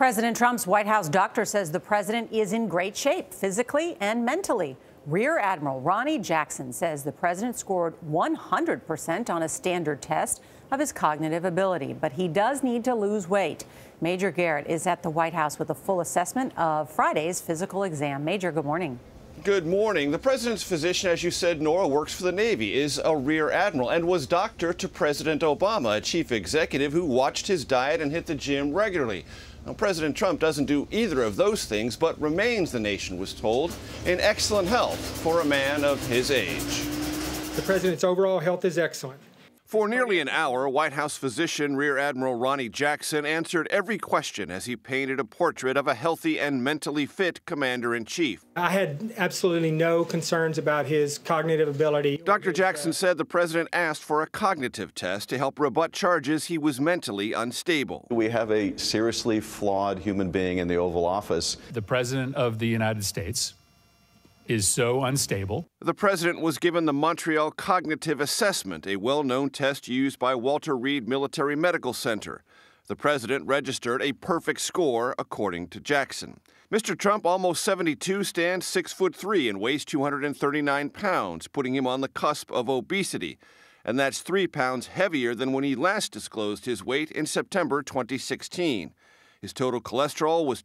President Trump's White House doctor says the president is in great shape physically and mentally. Rear Admiral Ronny Jackson says the president scored 100% on a standard test of his cognitive ability, but he does need to lose weight. Major Garrett is at the White House with a full assessment of Friday's physical exam. Major, good morning. Good morning. The president's physician, as you said, Norah, works for the Navy, is a rear admiral, and was doctor to President Obama, a chief executive who watched his diet and hit the gym regularly. Now, President Trump doesn't do either of those things, but remains, the nation was told, in excellent health for a man of his age. The president's overall health is excellent. For nearly an hour, White House physician Rear Admiral Ronny Jackson answered every question as he painted a portrait of a healthy and mentally fit commander-in-chief. I had absolutely no concerns about his cognitive ability. Dr. Jackson said the president asked for a cognitive test to help rebut charges he was mentally unstable. We have a seriously flawed human being in the Oval Office. The President of the United States is so unstable. The president was given the Montreal Cognitive Assessment, a well-known test used by Walter Reed Military Medical Center. The president registered a perfect score, according to Jackson. Mr. Trump, almost 72, stands 6'3" and weighs 239 pounds, putting him on the cusp of obesity. And that's 3 pounds heavier than when he last disclosed his weight in September 2016. His total cholesterol was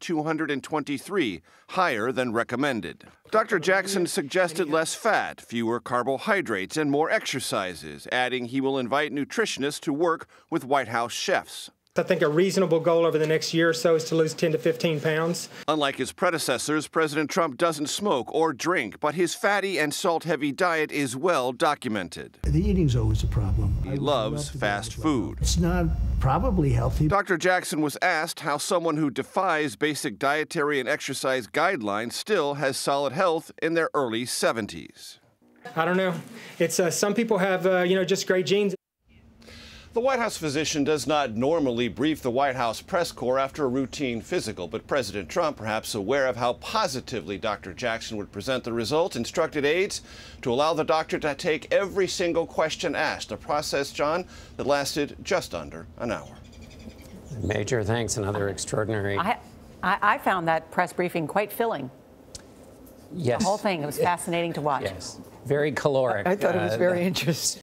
223, higher than recommended. Dr. Jackson suggested less fat, fewer carbohydrates, and more exercises, adding he will invite nutritionists to work with White House chefs. I think a reasonable goal over the next year or so is to lose 10 to 15 pounds. Unlike his predecessors, President Trump doesn't smoke or drink, but his fatty and salt-heavy diet is well documented. The eating's always a problem. He loves fast food. It's not probably healthy. Dr. Jackson was asked how someone who defies basic dietary and exercise guidelines still has solid health in their early 70s. I don't know. It's some people have, just great genes. The White House physician does not normally brief the White House press corps after a routine physical, but President Trump, perhaps aware of how positively Dr. Jackson would present the results, instructed aides to allow the doctor to take every single question asked, a process, John, that lasted just under an hour. Major, thanks. Another extraordinary. I found that press briefing quite filling. Yes. The whole thing, it was fascinating to watch. Yes. Very caloric. I thought it was very interesting.